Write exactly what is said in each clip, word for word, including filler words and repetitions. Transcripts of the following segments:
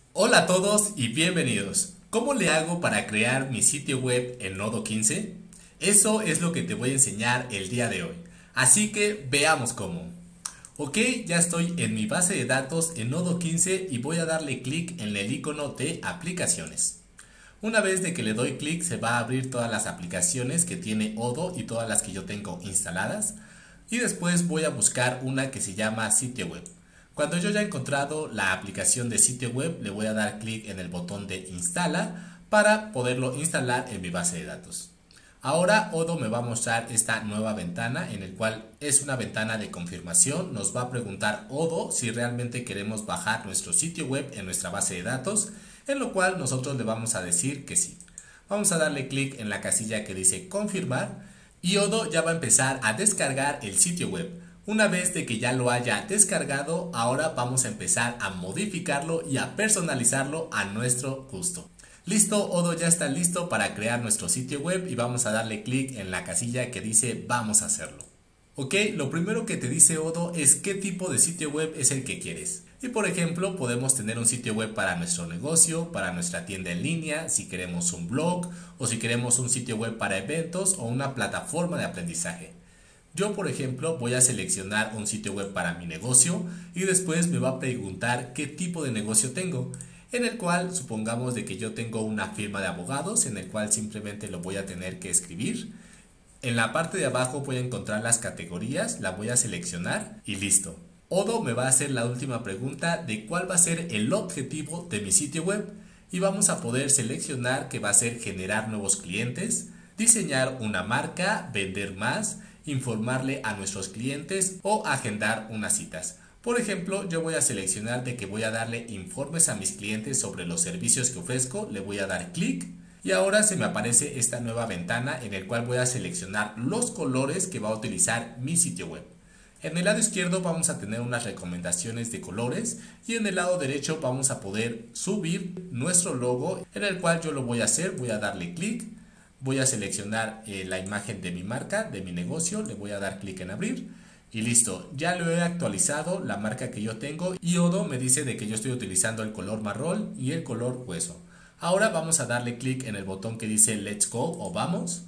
Hola a todos y bienvenidos. ¿Cómo le hago para crear mi sitio web en Nodo quince? Eso es lo que te voy a enseñar el día de hoy. Así que veamos cómo. Ok, ya estoy en mi base de datos en Nodo quince y voy a darle clic en el icono de aplicaciones. Una vez de que le doy clic se va a abrir todas las aplicaciones que tiene Odoo y todas las que yo tengo instaladas. Y después voy a buscar una que se llama sitio web. Cuando yo ya he encontrado la aplicación de sitio web, le voy a dar clic en el botón de instala para poderlo instalar en mi base de datos. Ahora Odoo me va a mostrar esta nueva ventana en el cual es una ventana de confirmación. Nos va a preguntar Odoo si realmente queremos bajar nuestro sitio web en nuestra base de datos, en lo cual nosotros le vamos a decir que sí. Vamos a darle clic en la casilla que dice confirmar y Odoo ya va a empezar a descargar el sitio web. Una vez de que ya lo haya descargado, ahora vamos a empezar a modificarlo y a personalizarlo a nuestro gusto. Listo, Odoo ya está listo para crear nuestro sitio web y vamos a darle clic en la casilla que dice vamos a hacerlo. Ok, lo primero que te dice Odoo es qué tipo de sitio web es el que quieres. Y por ejemplo, podemos tener un sitio web para nuestro negocio, para nuestra tienda en línea, si queremos un blog o si queremos un sitio web para eventos o una plataforma de aprendizaje. Yo, por ejemplo, voy a seleccionar un sitio web para mi negocio y después me va a preguntar qué tipo de negocio tengo, en el cual supongamos de que yo tengo una firma de abogados, en el cual simplemente lo voy a tener que escribir. En la parte de abajo voy a encontrar las categorías, la voy a seleccionar y listo. Odoo me va a hacer la última pregunta de cuál va a ser el objetivo de mi sitio web y vamos a poder seleccionar que va a ser generar nuevos clientes, diseñar una marca, vender más, informarle a nuestros clientes o agendar unas citas. Por ejemplo, yo voy a seleccionar de que voy a darle informes a mis clientes sobre los servicios que ofrezco, le voy a dar clic y ahora se me aparece esta nueva ventana en el cual voy a seleccionar los colores que va a utilizar mi sitio web. En el lado izquierdo vamos a tener unas recomendaciones de colores y en el lado derecho vamos a poder subir nuestro logo, en el cual yo lo voy a hacer, voy a darle clic. Voy a seleccionar eh, la imagen de mi marca, de mi negocio, le voy a dar clic en abrir y listo, ya lo he actualizado, la marca que yo tengo y Odoo me dice de que yo estoy utilizando el color marrón y el color hueso. Ahora vamos a darle clic en el botón que dice Let's Go o vamos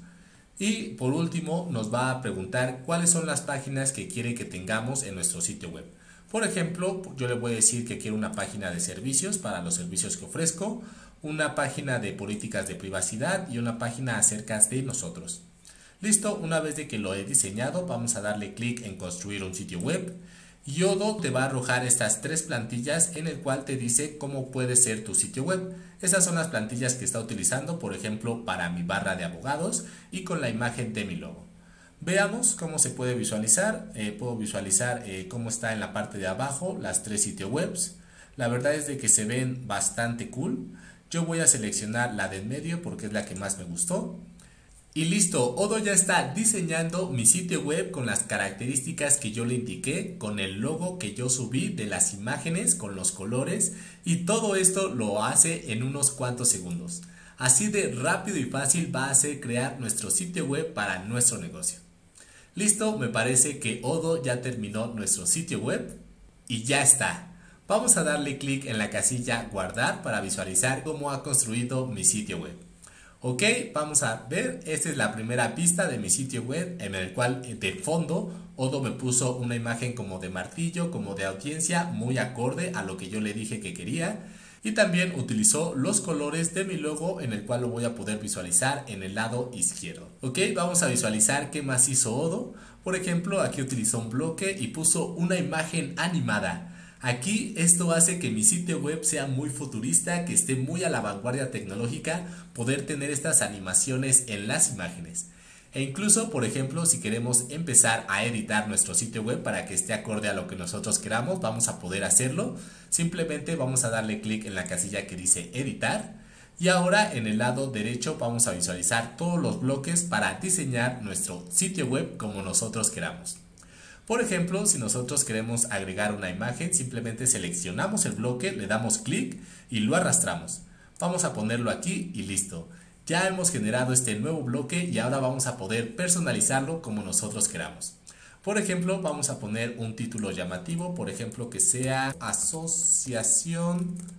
y por último nos va a preguntar cuáles son las páginas que quiere que tengamos en nuestro sitio web. Por ejemplo, yo le voy a decir que quiero una página de servicios para los servicios que ofrezco, una página de políticas de privacidad y una página acerca de nosotros. Listo, una vez de que lo he diseñado, vamos a darle clic en construir un sitio web. Y Odoo te va a arrojar estas tres plantillas en el cual te dice cómo puede ser tu sitio web. Esas son las plantillas que está utilizando, por ejemplo, para mi barra de abogados y con la imagen de mi logo. Veamos cómo se puede visualizar. Eh, puedo visualizar eh, cómo está en la parte de abajo las tres sitios webs. La verdad es de que se ven bastante cool. Yo voy a seleccionar la de en medio porque es la que más me gustó. Y listo, Odoo ya está diseñando mi sitio web con las características que yo le indiqué, con el logo que yo subí de las imágenes, con los colores y todo esto lo hace en unos cuantos segundos. Así de rápido y fácil va a ser crear nuestro sitio web para nuestro negocio. Listo, me parece que Odoo ya terminó nuestro sitio web y ya está. Vamos a darle clic en la casilla guardar para visualizar cómo ha construido mi sitio web. Ok, vamos a ver, esta es la primera pista de mi sitio web en el cual de fondo Odoo me puso una imagen como de martillo, como de audiencia, muy acorde a lo que yo le dije que quería. Y también utilizó los colores de mi logo en el cual lo voy a poder visualizar en el lado izquierdo. Ok, vamos a visualizar qué más hizo Odoo. Por ejemplo, aquí utilizó un bloque y puso una imagen animada. Aquí esto hace que mi sitio web sea muy futurista, que esté muy a la vanguardia tecnológica, poder tener estas animaciones en las imágenes. E incluso, por ejemplo, si queremos empezar a editar nuestro sitio web para que esté acorde a lo que nosotros queramos, vamos a poder hacerlo. Simplemente vamos a darle clic en la casilla que dice editar. Y ahora en el lado derecho vamos a visualizar todos los bloques para diseñar nuestro sitio web como nosotros queramos. Por ejemplo, si nosotros queremos agregar una imagen, simplemente seleccionamos el bloque, le damos clic y lo arrastramos. Vamos a ponerlo aquí y listo. Ya hemos generado este nuevo bloque y ahora vamos a poder personalizarlo como nosotros queramos. Por ejemplo, vamos a poner un título llamativo, por ejemplo, que sea Asociación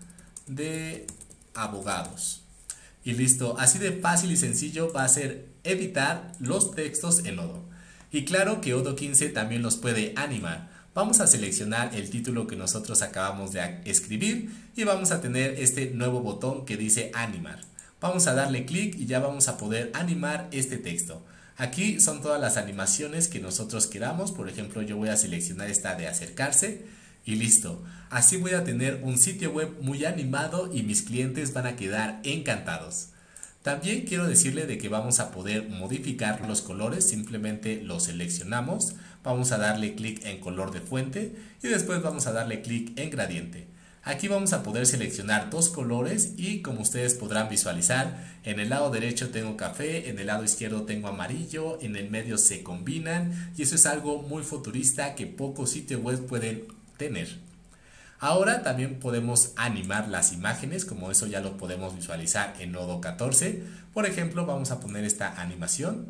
de abogados. Y listo, así de fácil y sencillo va a ser editar los textos en Odoo. Y claro que Odoo quince también los puede animar. Vamos a seleccionar el título que nosotros acabamos de escribir y vamos a tener este nuevo botón que dice animar. Vamos a darle clic y ya vamos a poder animar este texto. Aquí son todas las animaciones que nosotros queramos. Por ejemplo, yo voy a seleccionar esta de acercarse y listo. Así voy a tener un sitio web muy animado y mis clientes van a quedar encantados. También quiero decirle de que vamos a poder modificar los colores, simplemente los seleccionamos, vamos a darle clic en color de fuente y después vamos a darle clic en gradiente. Aquí vamos a poder seleccionar dos colores y como ustedes podrán visualizar, en el lado derecho tengo café, en el lado izquierdo tengo amarillo, en el medio se combinan y eso es algo muy futurista que pocos sitios web pueden tener. Ahora también podemos animar las imágenes, como eso ya lo podemos visualizar en Odoo catorce. Por ejemplo, vamos a poner esta animación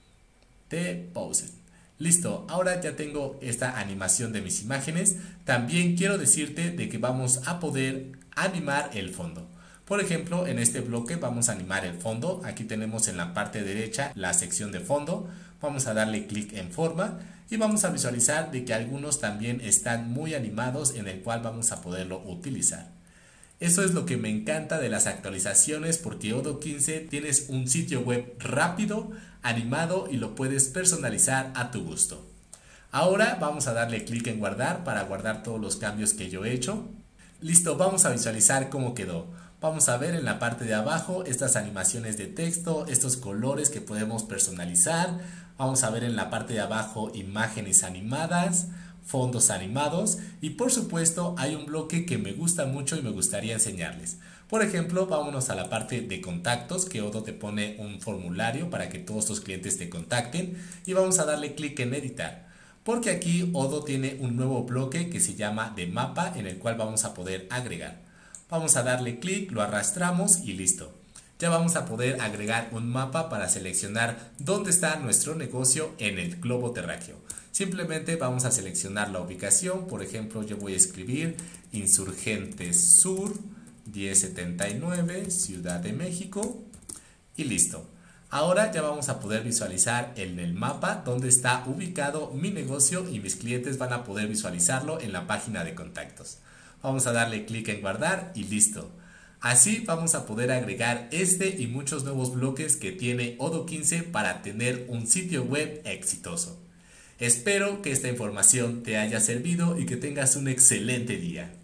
de pause. Listo, ahora ya tengo esta animación de mis imágenes. También quiero decirte de que vamos a poder animar el fondo. Por ejemplo, en este bloque vamos a animar el fondo. Aquí tenemos en la parte derecha la sección de fondo. Vamos a darle clic en forma y vamos a visualizar de que algunos también están muy animados en el cual vamos a poderlo utilizar. Eso es lo que me encanta de las actualizaciones porque Odoo quince tienes un sitio web rápido, animado y lo puedes personalizar a tu gusto. Ahora vamos a darle clic en guardar para guardar todos los cambios que yo he hecho. Listo, vamos a visualizar cómo quedó. Vamos a ver en la parte de abajo estas animaciones de texto, estos colores que podemos personalizar. Vamos a ver en la parte de abajo imágenes animadas, fondos animados y por supuesto hay un bloque que me gusta mucho y me gustaría enseñarles. Por ejemplo, vámonos a la parte de contactos que Odoo te pone un formulario para que todos tus clientes te contacten y vamos a darle clic en editar. Porque aquí Odoo tiene un nuevo bloque que se llama de mapa en el cual vamos a poder agregar. Vamos a darle clic, lo arrastramos y listo. Ya vamos a poder agregar un mapa para seleccionar dónde está nuestro negocio en el globo terráqueo. Simplemente vamos a seleccionar la ubicación, por ejemplo yo voy a escribir Insurgentes Sur diez setenta y nueve, Ciudad de México y listo. Ahora ya vamos a poder visualizar en el mapa dónde está ubicado mi negocio y mis clientes van a poder visualizarlo en la página de contactos. Vamos a darle clic en guardar y listo. Así vamos a poder agregar este y muchos nuevos bloques que tiene Odoo quince para tener un sitio web exitoso. Espero que esta información te haya servido y que tengas un excelente día.